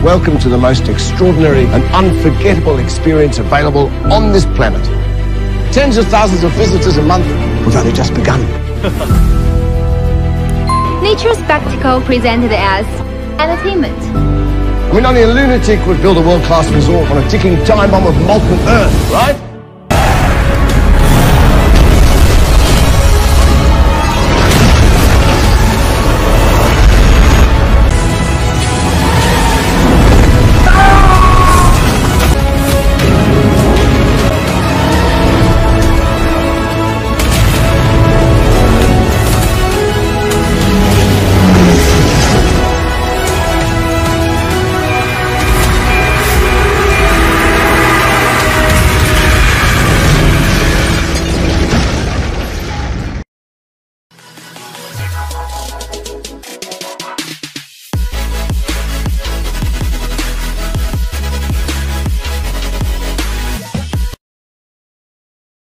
Welcome to the most extraordinary and unforgettable experience available on this planet. Tens of thousands of visitors a month. We've only just begun. Nature spectacle presented as entertainment. I mean, only a lunatic would build a world-class resort on a ticking time bomb of molten Earth, right?